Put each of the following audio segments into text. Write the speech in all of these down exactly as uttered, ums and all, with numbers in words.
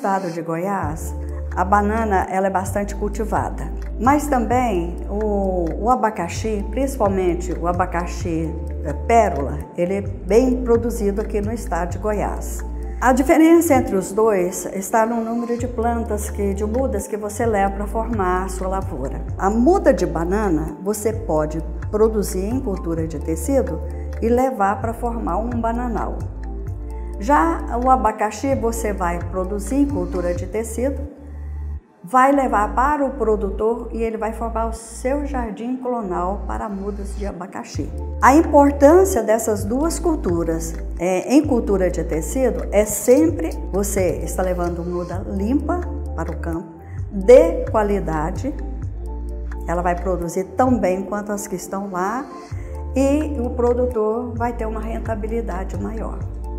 estado de Goiás, a banana ela é bastante cultivada, mas também o, o abacaxi, principalmente o abacaxi pérola, ele é bem produzido aqui no estado de Goiás. A diferença entre os dois está no número de plantas, que, de mudas que você leva para formar a sua lavoura. A muda de banana você pode produzir em cultura de tecido e levar para formar um bananal. Já o abacaxi você vai produzir em cultura de tecido, vai levar para o produtor e ele vai formar o seu jardim clonal para mudas de abacaxi. A importância dessas duas culturas é, em cultura de tecido é sempre você está levando muda limpa para o campo, de qualidade, ela vai produzir tão bem quanto as que estão lá e o produtor vai ter uma rentabilidade maior.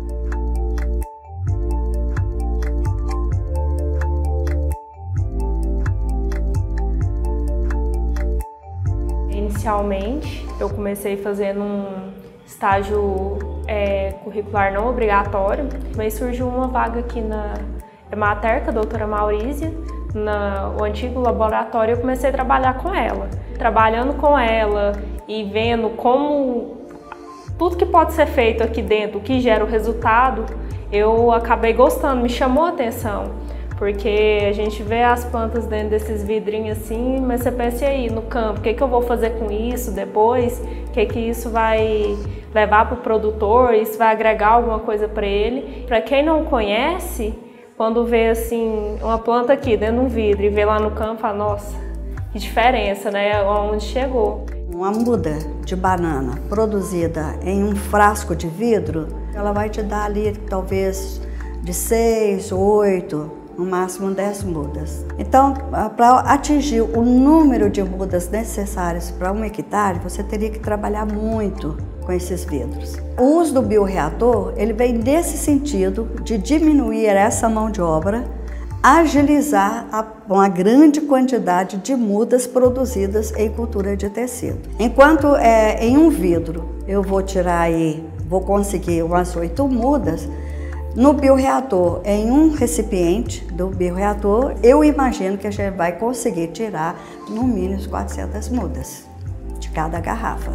Inicialmente, eu comecei fazendo um estágio é, curricular não obrigatório, mas surgiu uma vaga aqui na Emater, a doutora Maurícia, no antigo laboratório. Eu comecei a trabalhar com ela. Trabalhando com ela e vendo como tudo que pode ser feito aqui dentro, o que gera o resultado, eu acabei gostando, me chamou a atenção. Porque a gente vê as plantas dentro desses vidrinhos assim, mas você pensa aí no campo, o que, que eu vou fazer com isso depois? O que, que isso vai levar para o produtor? Isso vai agregar alguma coisa para ele? Para quem não conhece, quando vê assim uma planta aqui dentro de um vidro e vê lá no campo, fala, nossa, que diferença, né? Onde chegou. Uma muda de banana produzida em um frasco de vidro, ela vai te dar ali talvez de seis, oito, no máximo dez mudas. Então, para atingir o número de mudas necessárias para um hectare, você teria que trabalhar muito com esses vidros. O uso do bioreator, ele vem nesse sentido de diminuir essa mão de obra, agilizar a, uma grande quantidade de mudas produzidas em cultura de tecido. Enquanto é, em um vidro eu vou tirar aí, vou conseguir umas oito mudas, no bioreator, em um recipiente do bioreator, eu imagino que a gente vai conseguir tirar no mínimo quatrocentas mudas de cada garrafa.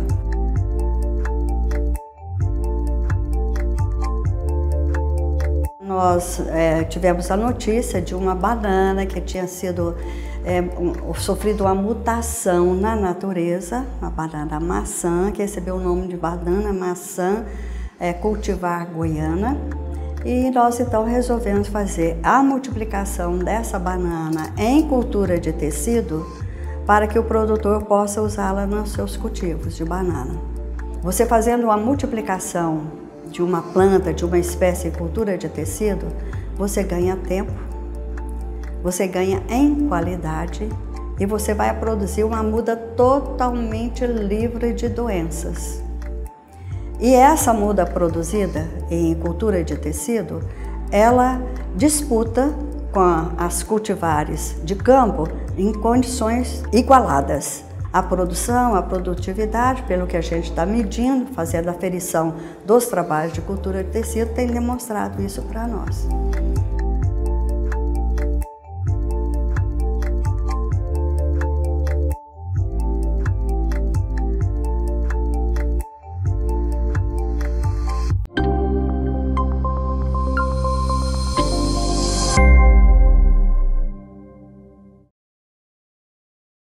Nós é, tivemos a notícia de uma banana que tinha sido é, um, sofrido uma mutação na natureza, uma banana maçã, que recebeu o nome de banana maçã é, cultivar goiana. E nós então resolvemos fazer a multiplicação dessa banana em cultura de tecido para que o produtor possa usá-la nos seus cultivos de banana. Você fazendo uma multiplicação de uma planta, de uma espécie em cultura de tecido, você ganha tempo, você ganha em qualidade e você vai produzir uma muda totalmente livre de doenças. E essa muda produzida em cultura de tecido, ela disputa com as cultivares de campo em condições igualadas. A produção, a produtividade, pelo que a gente está medindo, fazendo a aferição dos trabalhos de cultura de tecido, tem demonstrado isso para nós.